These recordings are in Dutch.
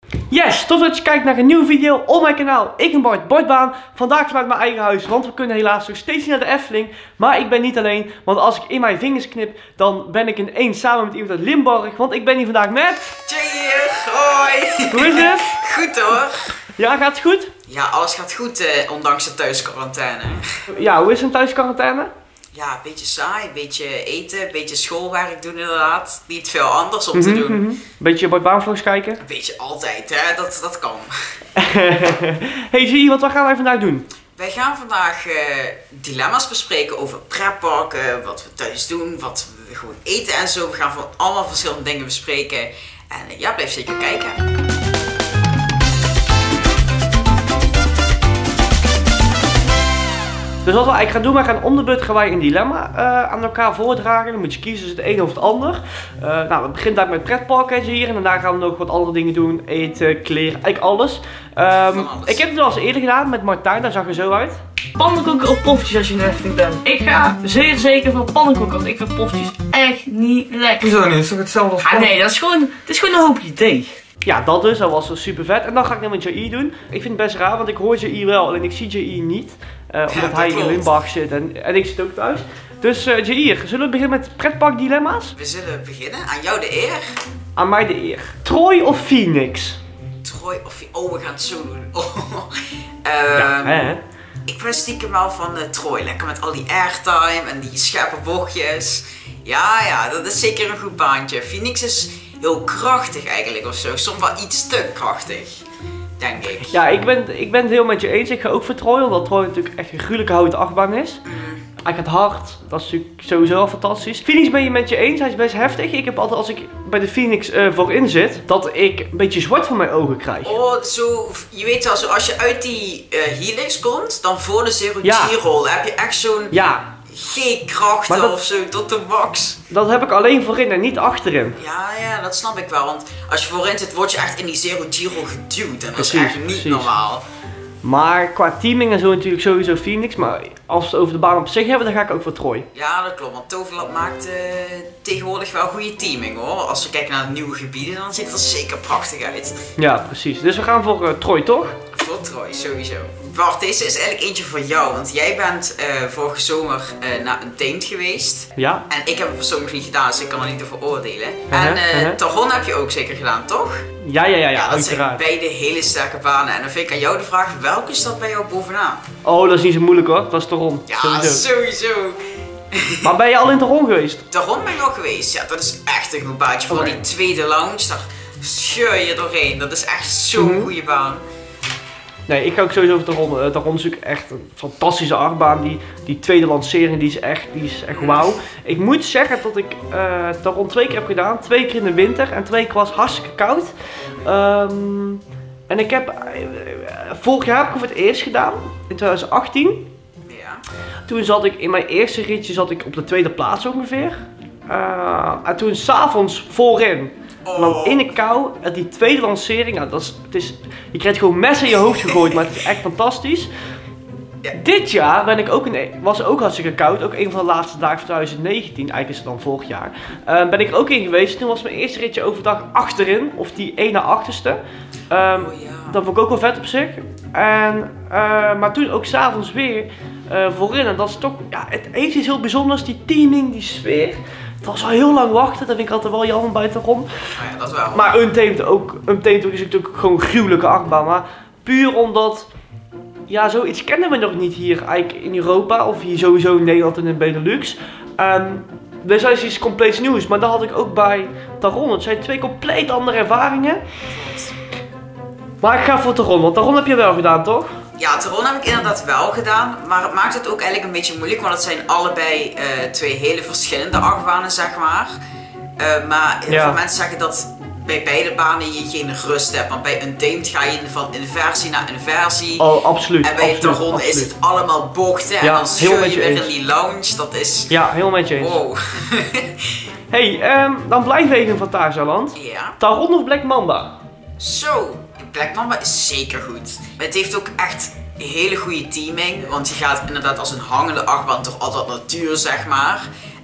Yes, tof dat je kijkt naar een nieuwe video op mijn kanaal. Ik ben Bart, Bartbaan. Vandaag vanuit mijn eigen huis, want we kunnen helaas nog steeds niet naar de Efteling. Maar ik ben niet alleen, want als ik in mijn vingers knip, dan ben ik ineens samen met iemand uit Limburg. Want ik ben hier vandaag met... Cheer, hoi! Hoe is het? Goed hoor. Ja, gaat het goed? Ja, alles gaat goed, ondanks de thuisquarantaine. Ja, hoe is een thuisquarantaine? Ja, een beetje saai, een beetje eten, een beetje schoolwerk doen inderdaad. Niet veel anders om te doen. Beetje Bartbaan vlogs kijken? Een beetje altijd, hè, dat kan. Hey Zie, wat gaan wij vandaag doen? Wij gaan vandaag dilemma's bespreken over pretparken, wat we thuis doen, wat we gewoon eten en zo. We gaan van allemaal verschillende dingen bespreken. En ja, blijf zeker kijken. Dus wat we eigenlijk gaan doen, wij gaan om de beurt gaan wij een dilemma aan elkaar voordragen. Dan moet je kiezen tussen het een of het ander. Nou, we beginnen daar met pretparken hier en daarna gaan we nog wat andere dingen doen. Eten, kleren, eigenlijk alles. Alles. Ik heb het wel eens eerder gedaan met Martijn, daar zag er zo uit. Pannenkoeken of poffertjes als je in de Efteling bent? Ik ga zeer zeker voor pannenkoeken, want ik vind poffertjes echt niet lekker. Hoezo niet? Is toch hetzelfde als Ah nee, het is gewoon een hoopje deeg. Ja, dat dus. Dat was super vet. En dan ga ik net met J.I. doen. Ik vind het best raar, want ik hoor J.I. wel, alleen ik zie J.I. niet. Omdat hij in Limburg zit en ik zit ook thuis. Dus J.I., zullen we beginnen met pretpark dilemma's? We zullen beginnen. Aan jou de eer. Aan mij de eer. Troy of Phoenix? Troy of... Oh, we gaan het zo doen. Ja, hè? Ik ben stiekem wel van Troy. Lekker met al die airtime en die scherpe bochtjes. Ja, dat is zeker een goed baantje. Phoenix is heel krachtig eigenlijk of zo. Soms wel iets te krachtig, denk ik. Ja, ik ben het heel met je eens. Ik ga ook voor Troy, omdat Troy natuurlijk echt een gruwelijke houten achtbaan is. Hij gaat hard, dat is natuurlijk sowieso al fantastisch. Phoenix ben je met je eens, hij is best heftig. Ik heb altijd, als ik bij de Phoenix voorin zit, dat ik een beetje zwart van mijn ogen krijg. Oh, zo, je weet wel, zo, als je uit die helix komt, dan voor de Zero Ja. G-roll heb je echt zo'n G-krachten of zo tot de max. Dat heb ik alleen voorin en niet achterin. Ja, dat snap ik wel, want als je voorin zit, word je echt in die Zero G-roll geduwd en dat Precies, is echt niet precies. normaal. Maar qua teaming en zo natuurlijk sowieso Phoenix. Maar als we het over de baan op zich hebben, dan ga ik ook voor Troy. Ja, dat klopt, want Toverland maakt tegenwoordig wel goede teaming hoor. Als we kijken naar de nieuwe gebieden, dan ziet het er zeker prachtig uit. Ja, precies. Dus we gaan voor Troy, toch? Voor Troy, sowieso. Bart, deze is eigenlijk eentje voor jou, want jij bent vorige zomer naar een teemt geweest. Ja. En ik heb het persoonlijk niet gedaan, dus ik kan er niet over oordelen. En Taron heb je ook zeker gedaan, toch? Ja, Dat zijn uiteraard. beide hele sterke banen. En dan vind ik aan jou de vraag, welke staat bij jou bovenaan? Oh, dat is niet zo moeilijk hoor. Dat is Toron. Ja, sowieso. Maar ben je al in Toron geweest? Taron ben ik al geweest, ja, dat is echt een goed baantje. Vooral die tweede lounge, daar scheur je doorheen. Dat is echt zo'n goede baan. Nee, ik ga ook sowieso voor Taron. Taron is natuurlijk echt een fantastische achtbaan. Die tweede lancering, die is echt wauw. Ik moet zeggen dat ik Taron 2 keer heb gedaan. 2 keer in de winter en 2 keer was hartstikke koud. En ik heb... vorig jaar heb ik het voor het eerst gedaan. In 2018. Ja. Toen zat ik in mijn eerste ritje op de tweede plaats ongeveer. En toen s'avonds voorin. En dan in de kou, die tweede lancering, nou, je krijgt gewoon mes in je hoofd gegooid, maar het is echt fantastisch. Ja. Dit jaar was ook hartstikke koud, ook een van de laatste dagen van 2019, eigenlijk is het dan vorig jaar. Ben ik er ook in geweest, toen was mijn eerste ritje overdag achterin, of die ene achterste. Dat vond ik ook wel vet op zich. Maar toen ook s'avonds weer voorin, en dat is toch, ja, het heeft iets heel bijzonders, die teaming, die sfeer. Het was al heel lang wachten, dat vind ik altijd wel jammer bij Taron. Ja, dat wel. Maar Untamed is natuurlijk gewoon een gruwelijke achtbaan. Maar puur omdat, ja, zoiets kennen we nog niet hier eigenlijk in Europa. Of hier sowieso in Nederland en in Benelux. Dus dat is iets compleet nieuws. Maar dat had ik ook bij Taron. Het zijn 2 compleet andere ervaringen. Maar ik ga voor Taron, want Taron heb je wel gedaan, toch? Ja, Taron heb ik inderdaad wel gedaan, maar het maakt het ook eigenlijk een beetje moeilijk, want het zijn allebei 2 hele verschillende achtbanen, zeg maar. Maar heel veel mensen zeggen dat bij beide banen je geen rust hebt, want bij Untamed ga je van inversie naar inversie. Oh, absoluut. En bij Taron is het allemaal bochten en dan scheur je weer in die lounge, dat is... Ja, helemaal met je eens. Wow. Hey, dan blijf even in Fantasialand. Ja. Taron of Black Mamba? Zo, Black Mamba is zeker goed. Het heeft ook echt hele goede teaming, want je gaat inderdaad als een hangende achtbaan toch altijd natuur, zeg maar.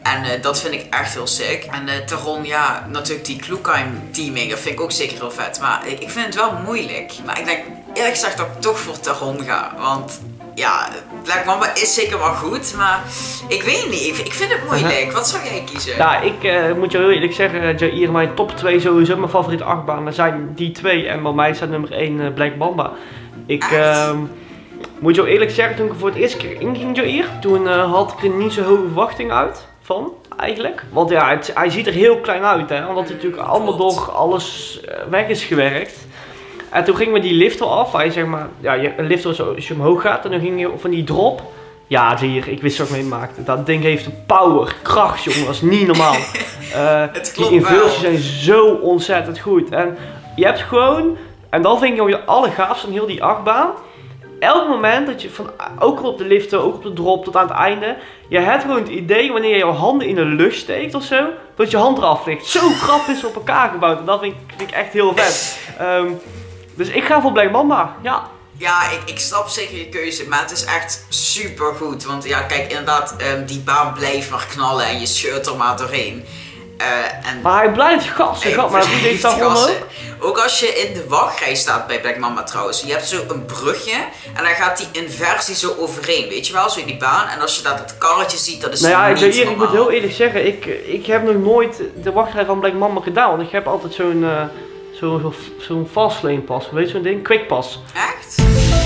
En dat vind ik echt heel sick. En Taron, ja, natuurlijk die Klugheim teaming, dat vind ik ook zeker heel vet. Maar ik vind het wel moeilijk. Maar ik denk eerlijk gezegd dat ik toch voor Taron ga. Want ja, Black Mamba is zeker wel goed, maar ik weet niet. Ik vind het moeilijk. Wat zou jij kiezen? Ja, ik moet je heel eerlijk zeggen, Jair, mijn top 2 sowieso, mijn favoriete achtbanen zijn die 2. En bij mij staat nummer 1 Black Mamba. Ik moet je heel eerlijk zeggen, toen ik er voor het eerst keer inging, Jair, toen had ik er niet zo hoge verwachtingen uit van, eigenlijk. Want ja, hij ziet er heel klein uit, hè, omdat hij natuurlijk allemaal door alles weg is gewerkt. En toen gingen we die lifter af, hij zeg maar, ja, een lifter zo, als je omhoog gaat en dan ging je van die drop. Ja, Jair, ik wist wat ik mee maakte. Dat ding heeft een power, kracht, jongen, dat is niet normaal. Die infusies zijn zo ontzettend goed. En je hebt gewoon, en dan vind ik het allergaafste van heel die achtbaan. Elk moment dat je, ook op de liften, ook op de drop tot aan het einde, je hebt gewoon het idee wanneer je jouw handen in de lucht steekt of zo, dat je hand eraf ligt. Zo krap is op elkaar gebouwd en dat vind ik echt heel vet. Dus ik ga voor Black Mamba, ja. Ja, ik snap zeker je keuze, maar het is echt super goed. Want ja, kijk, inderdaad, die baan blijft maar knallen en je scheurt er maar doorheen. Maar hij blijft gassen, maar wie deed dat gewoon ook? Ook als je in de wachtrij staat bij Black Mamba trouwens, je hebt zo een brugje en dan gaat die inversie zo overheen, weet je wel, zo die baan. En als je dat het karretje ziet, dat is niet normaal. Ik moet heel eerlijk zeggen, ik heb nog nooit de wachtrij van Black Mamba gedaan, want ik heb altijd zo'n fastlane pas, weet je zo'n ding? Quick pass. Echt?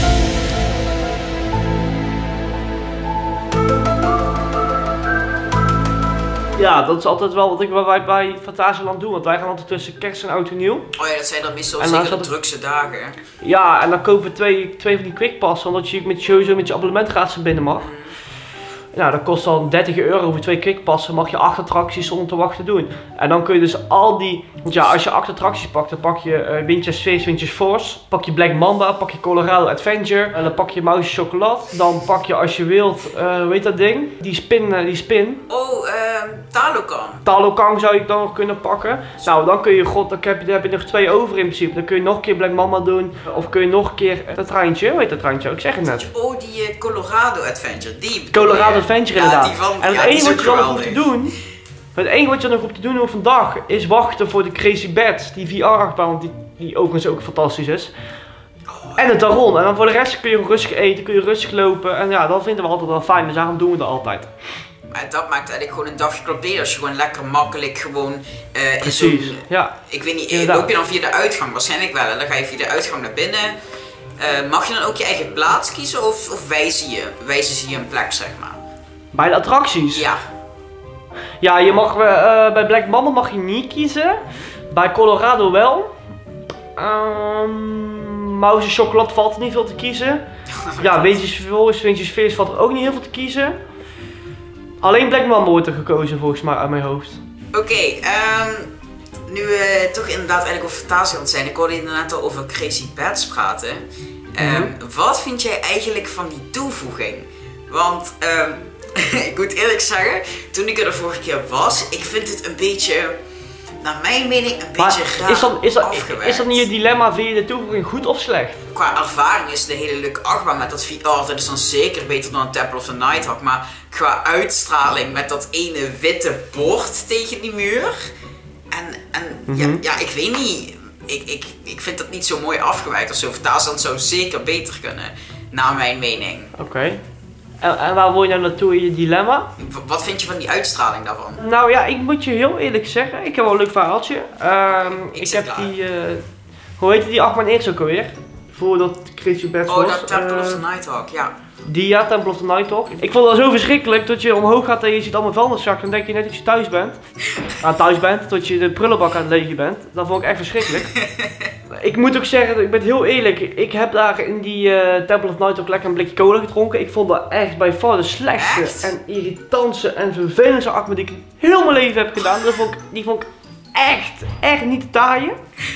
Ja, dat is altijd wel wat wij bij Phantasialand doen, want wij gaan altijd tussen kerst en oud en nieuw. Oh ja, dat zijn dan meestal zeker de drukste dagen. Ja, en dan kopen we twee van die quickpassen, omdat je sowieso met je abonnementraadsen binnen mag. Nou, dat kost dan €30 voor 2 quickpassen, mag je 8 attracties zonder te wachten doen. En dan kun je dus al die, want ja, als je 8 attracties pakt, dan pak je Windjass Face, Windjass Force, pak je Black Mamba, pak je Colorado Adventure, en dan pak je Mouse Chocolate, dan pak je als je wilt, hoe heet dat ding? Die spin. Oh, Talokan. Talokan zou ik dan nog kunnen pakken. Nou, dan kun je, dan heb je nog 2 over in principe. Dan kun je nog een keer Black Mamba doen, of kun je nog een keer dat treintje, hoe heet dat treintje? Ik zeg het net. Oh, die Colorado Adventure, die. Colorado Adventure inderdaad. En het enige wat je dan nog hoeft te doen, vandaag is wachten voor de Crazy Bats, die VR-achtbaan, die overigens ook fantastisch is. En het Taron. En dan voor de rest kun je rustig eten, kun je rustig lopen. En ja, dat vinden we altijd wel fijn, dus daarom doen we dat altijd. Maar dat maakt eigenlijk gewoon een dagje Club D, als je gewoon lekker makkelijk gewoon precies, ja. Ik weet niet, inderdaad. Loop je dan via de uitgang? Waarschijnlijk wel, en dan ga je via de uitgang naar binnen. Mag je dan ook je eigen plaats kiezen of wijzen ze je een plek, zeg maar? Bij de attracties? Ja. Ja, je mag, bij Black Mamba mag je niet kiezen. Bij Colorado wel. Mouse Chocolate valt er niet veel te kiezen. Ja, Windjass Force, Windjass Face valt er ook niet heel veel te kiezen. Alleen Black Mamba wordt er gekozen volgens mij uit mijn hoofd. Oké, nu we toch inderdaad eigenlijk over Phantasialand zijn. Ik hoorde inderdaad al over Crazy Bats praten. Wat vind jij eigenlijk van die toevoeging? Want ik moet eerlijk zeggen, toen ik er de vorige keer was, ik vind het een beetje, naar mijn mening, een beetje raar afgewerkt. Is dat niet je dilemma, vind je de toevoeging goed of slecht? Qua ervaring is het een hele leuke achtbaan met dat VR, dat is dan zeker beter dan een Temple of the Nighthawk. Maar qua uitstraling met dat ene witte bord tegen die muur. Ja, ik weet niet. Ik vind dat niet zo mooi afgewerkt of zo. Phantasialand zou zeker beter kunnen, naar mijn mening. Oké. En waar wil je nou naartoe in je dilemma? Wat vind je van die uitstraling daarvan? Nou ja, ik moet je heel eerlijk zeggen, ik heb wel een leuk verhaaltje. Ik heb die, hoe heet die achtbaan eerst ook alweer? Voordat Crazy Bats was. Oh, dat Temple of the Nighthawk, ja. Die, ja, Temple of the Nighthawk. Ik vond dat zo verschrikkelijk dat je omhoog gaat en je ziet allemaal vuilniszakken. Dan denk je net dat je thuis bent. Tot je de prullenbak aan het legen bent. Dat vond ik echt verschrikkelijk. Ik moet ook zeggen, ik ben heel eerlijk. Ik heb daar in die Temple of Nighthawk lekker een blikje cola gedronken. Ik vond dat echt bij far de slechtste en irritantste en vervelendste achtbaan die ik heel mijn leven heb gedaan. Die vond ik echt niet te taaien.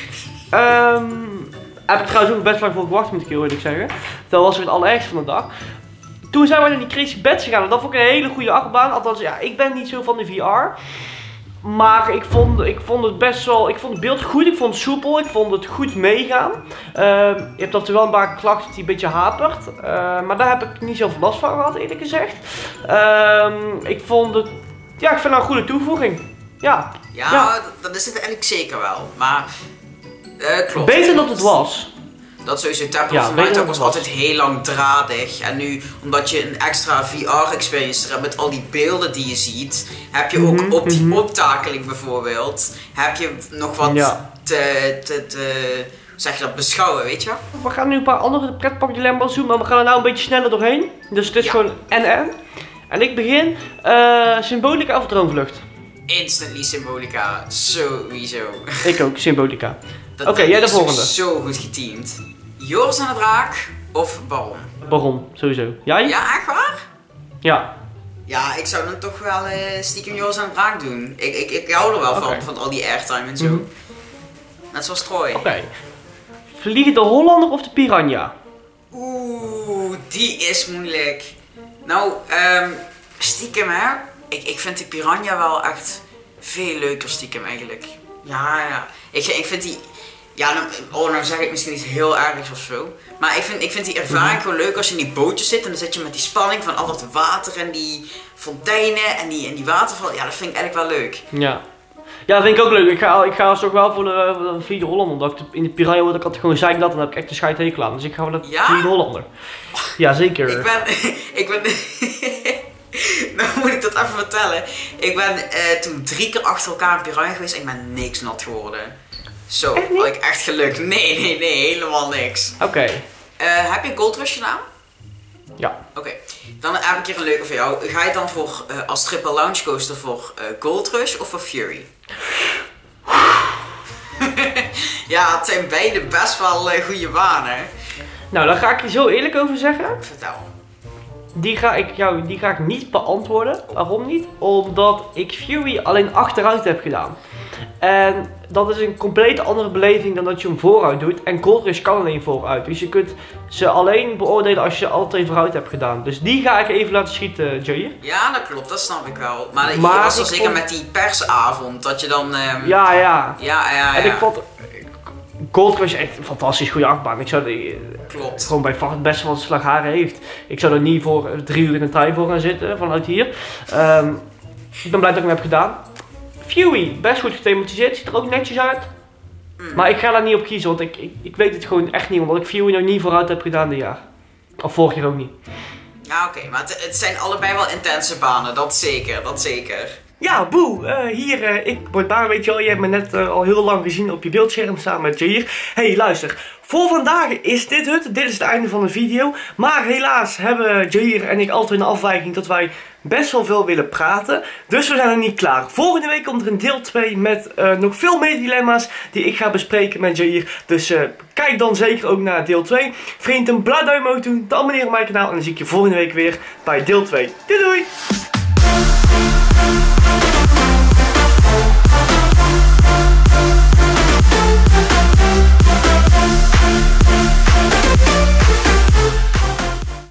Heb ik trouwens ook best lang voor gewacht, moet ik heel eerlijk zeggen. Dat was het allerergste van de dag. Toen zijn we naar die Crazy Bats gegaan en dat vond ik een hele goede achtbaan. Althans, ja, ik ben niet zo van de VR. Maar ik vond het best wel, ik vond het beeld goed, ik vond het soepel, ik vond het goed meegaan. Je hebt af en toe wel een paar klachten die een beetje hapert. Maar daar heb ik niet zoveel last van gehad, eerlijk gezegd. Ik vond het Ja, ik vind dat een goede toevoeging. Ja. Ja, dat is het eigenlijk zeker wel. Maar, klopt. Beter dan het was. Dat sowieso. Temple of the Night was altijd heel langdradig. En nu, omdat je een extra VR-experience hebt met al die beelden die je ziet, heb je ook op die optakeling bijvoorbeeld, heb je nog wat zeg je dat, beschouwen, weet je? We gaan nu een paar andere pretparkdilemma's doen, maar we gaan er nou een beetje sneller doorheen. Dus het is gewoon en. En ik begin, Symbolica of Droomvlucht? Instantly Symbolica, sowieso. Ik ook, Symbolica. Oké, jij de volgende. Zo goed geteamd. Joris en de Draak of Baron? Baron, sowieso. Jij? Ja, echt waar? Ja. Ja, ik zou dan toch wel stiekem Joris en de Draak doen. Ik hou er wel van al die airtime en zo. Net zoals Troy. Oké. Vliegende Hollander of de Piranha? Oeh, die is moeilijk. Nou, stiekem hè. Ik vind die Piranha wel echt veel leuker stiekem eigenlijk. Ja. Ik vind die... Ja, nou zeg ik misschien iets heel ergs of zo. Maar ik vind die ervaring gewoon leuk als je in die bootjes zit. En dan zit je met die spanning van al dat water en die fonteinen en die waterval. Ja, dat vind ik eigenlijk wel leuk. Ja. Ja, dat vind ik ook leuk. Ik ga toch wel voor de Vliegende Hollander. Omdat ik in de Piranha word ik altijd gewoon zeiknat en dan heb ik echt de scheidhekel aan. Dus ik ga voor de Vliegende Hollander. Ja, zeker. Ik ben nou moet ik dat even vertellen. Ik ben toen 3 keer achter elkaar in Piranha geweest en ik ben niks nat geworden. Zo, had ik echt geluk. Nee, helemaal niks. Oké. Heb je Gold Rush gedaan? Ja. Oké, dan heb ik hier een leuke voor jou. Ga je dan voor als triple launch coaster voor Gold Rush of voor Fury? Ja, het zijn beide best wel goede banen. Nou, daar ga ik je zo eerlijk over zeggen. Vertel. Die ga ik niet beantwoorden. Waarom niet? Omdat ik Fury alleen achteruit heb gedaan. En dat is een compleet andere beleving dan dat je hem vooruit doet. En Gold Rush kan alleen vooruit. Dus je kunt ze alleen beoordelen als je alle 2 vooruit hebt gedaan. Dus die ga ik even laten schieten, Jair. Ja, dat klopt. Dat snap ik wel. Maar hier was er zeker met die persavond. Dat je dan... Ja. En ik ja. vond... Gold Rush echt een fantastisch goede achtbaan. Ik zou Klopt. gewoon bij het beste wat slagharen heeft. Ik zou er niet voor 3 uur in de trein voor gaan zitten vanuit hier. Ik ben blij dat ik hem heb gedaan. Fury, best goed gethematiseerd, ziet er ook netjes uit. Maar ik ga daar niet op kiezen, want ik weet het gewoon echt niet, omdat ik Fury nog niet vooruit heb gedaan dit jaar. Of vorig jaar ook niet. Ja, oké, maar het zijn allebei wel intense banen, dat zeker. Ja, Boe, hier, ik word daar, weet je wel, je hebt me net al heel lang gezien op je beeldscherm staan met Jair. Hey, luister, voor vandaag is dit het is het einde van de video. Maar helaas hebben Jair en ik altijd een afwijking dat wij best wel veel willen praten. Dus we zijn er niet klaar. Volgende week komt er een deel 2 met nog veel meer dilemma's die ik ga bespreken met Jair. Dus kijk dan zeker ook naar deel 2. Vriend, een blauw duim omhoog doen, te abonneren op mijn kanaal en dan zie ik je volgende week weer bij deel 2. Doei doei!